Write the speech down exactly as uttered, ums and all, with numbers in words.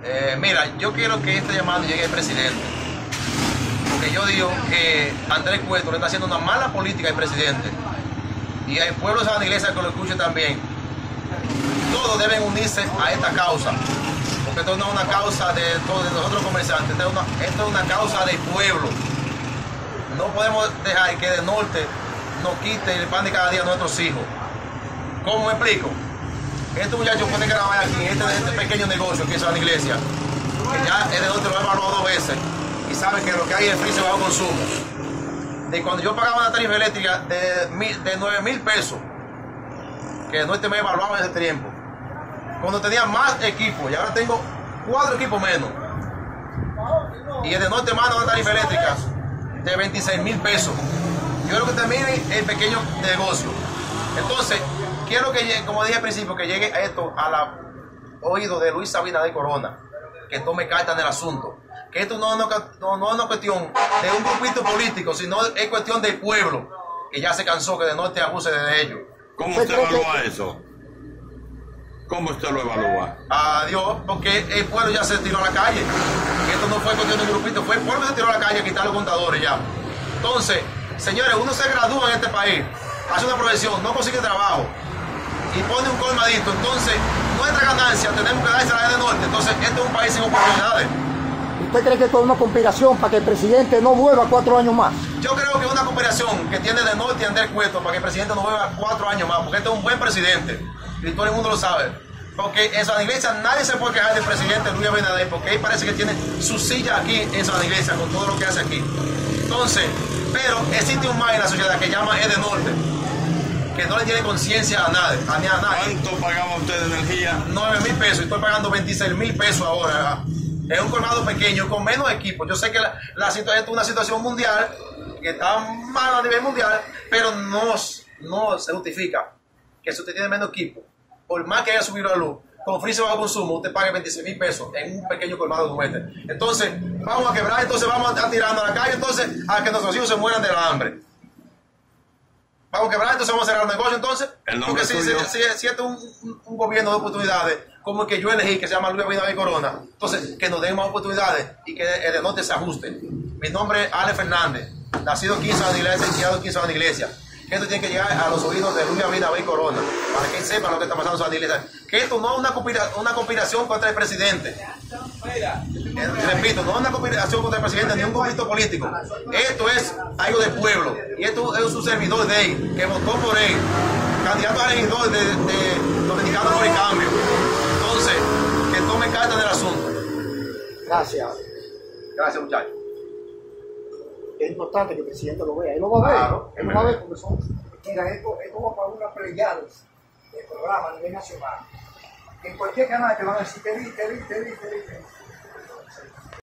Eh, mira, yo quiero que este llamado llegue al presidente. Porque yo digo que Andrés Cueto le está haciendo una mala política al presidente. Y al pueblo de San Iglesia que lo escuche también. Todos deben unirse a esta causa. Porque esto no es una causa de, todos, de nosotros comerciantes, esto es, una, esto es una causa del pueblo. No podemos dejar que del norte nos quite el pan de cada día a nuestros hijos. ¿Cómo me explico? Este muchacho puede grabar aquí, este, este pequeño negocio aquí en San Iglesia, que ya el de norte lo he evaluado dos veces y sabe que lo que hay es friso bajo consumo. De cuando yo pagaba una tarifa eléctrica de, de nueve mil pesos, que el norte me evaluaba en ese tiempo, cuando tenía más equipos, y ahora tengo cuatro equipos menos. Y el de norte manda una tarifa eléctrica de veintiséis mil pesos. Yo creo que termine el pequeño negocio. Entonces, quiero que llegue, como dije al principio, que llegue esto al oído de Luis Abinader Corona, que tome carta en el asunto. Que esto no es una, no, no es una cuestión de un grupito político, sino es cuestión del pueblo, que ya se cansó que de norte abuse de ellos. ¿Cómo usted evalúa eso? ¿Cómo usted lo evalúa? Adiós, porque el pueblo ya se tiró a la calle. Y esto no fue cuestión de un grupito, fue el pueblo que se tiró a la calle a quitar los contadores ya. Entonces, señores, uno se gradúa en este país, hace una profesión, no consigue trabajo y pone un colmadito. Entonces, nuestra ganancia tenemos que darse a la de norte. Entonces, este es un país sin oportunidades. ¿Usted cree que esto es una conspiración para que el presidente no vuelva cuatro años más? Yo creo que es una conspiración que tiene de norte y Andrés Cueto para que el presidente no vuelva cuatro años más, porque este es un buen presidente y todo el mundo lo sabe. Porque en San Iglesia nadie se puede quejar del presidente Luis Abinader, porque él parece que tiene su silla aquí en San Iglesia con todo lo que hace aquí. Entonces, pero existe un más en la sociedad que llama es de norte, que no le tiene conciencia a nadie, a ni a nadie. ¿Cuánto pagaba usted de energía? nueve mil pesos y estoy pagando veintiséis mil pesos ahora. Es un colmado pequeño con menos equipos. Yo sé que la, la situación es una situación mundial, que está mal a nivel mundial, pero no, no se justifica que si usted tiene menos equipo, por más que haya subido la luz, con friso bajo consumo, usted pague veintiséis mil pesos en un pequeño colmado como este. Entonces, vamos a quebrar, entonces vamos a tirando a la calle, entonces, a que nuestros hijos se mueran de la hambre. Vamos a quebrar, entonces vamos a cerrar el negocio, entonces. Porque si, si, si, si este es un, un, un gobierno de oportunidades, como el que yo elegí, que se llama Luis Abinader Corona, entonces, que nos den más oportunidades y que el de norte se ajuste. Mi nombre es Ale Fernández, nacido aquí en San Iglesia y criado aquí en San Iglesia. Que esto tiene que llegar a los oídos de Luis Abinader Corona, para que sepan lo que está pasando en San Iglesia. Que esto no es una, conspira, una conspiración contra el presidente. Eh, repito, no es una conspiración contra el presidente ni un conflicto político. Esto es algo del pueblo. Y esto es un servidor de él, que votó por él, candidato a regidor de, de Dominicano por el Cambio. Entonces, que tome carta del asunto. Gracias. Gracias, muchachos. Es importante que el presidente lo vea. Él lo va a ver. Claro, Él lo va a ver porque son. Mira, esto, esto va para una pleyada de programa a nivel nacional. En cualquier canal te van a decir, te vi, te vi, te vi, te vi. Te vi.